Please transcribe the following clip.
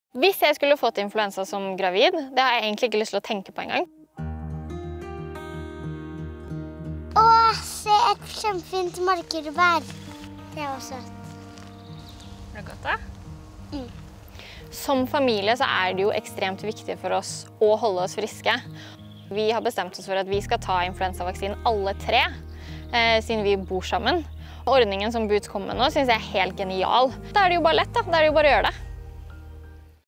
Hvis jeg skulle fått influensa som gravid, det har jeg egentlig ikke lyst til å tenke på engang. Se et kjempefint markerbær. Det var søtt. Er det godt da? Som familie så er det jo ekstremt viktig for oss å holde oss friske. Vi har bestemt oss for at vi skal ta influensavaksinen alle 3, siden vi bor sammen. Ordningen som Boots kommer med nå synes jeg er helt genial. Da er det jo bare lett da, da er det jo bare å gjøre det.